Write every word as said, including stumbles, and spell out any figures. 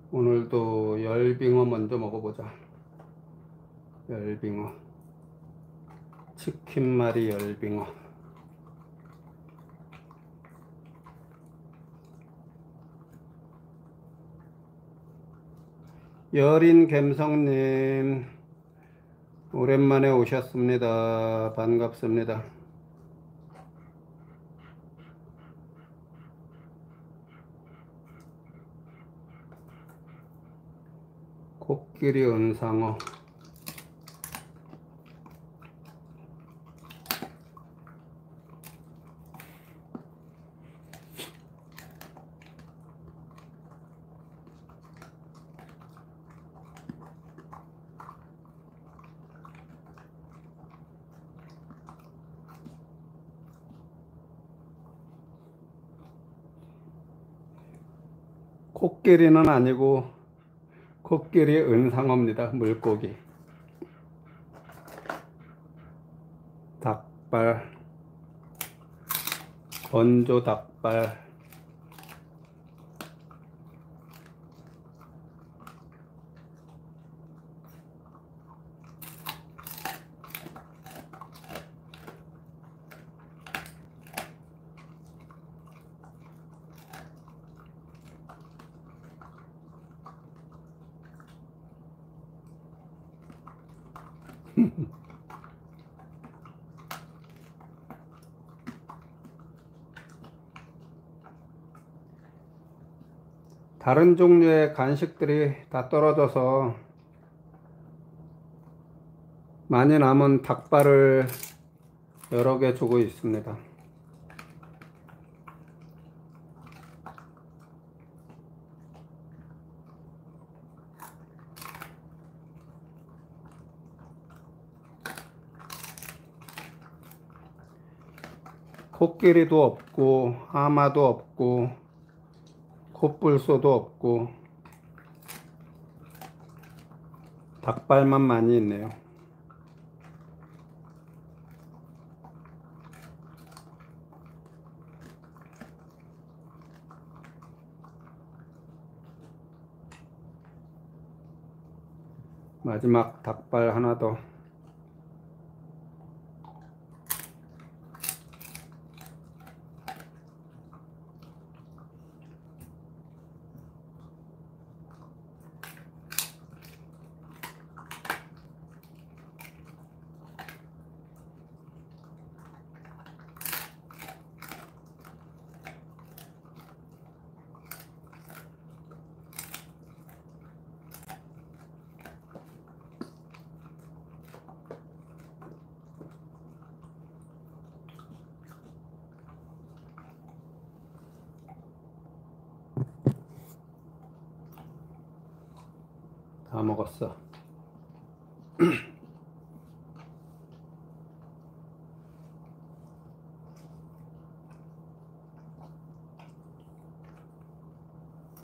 오늘도 열빙어 먼저 먹어보자. 열빙어. 치킨말이 열빙어. 여린 갬성님, 오랜만에 오셨습니다. 반갑습니다. 코끼리 은상어. 코끼리는 아니고 코끼리 은상어입니다. 물고기. 닭발, 건조 닭발. 다른 종류의 간식들이 다 떨어져서 많이 남은 닭발을 여러 개 주고 있습니다. 코끼리도 없고 하마도 없고 콧불소도 없고 닭발만 많이 있네요. 마지막 닭발 하나 더. 다 먹었어.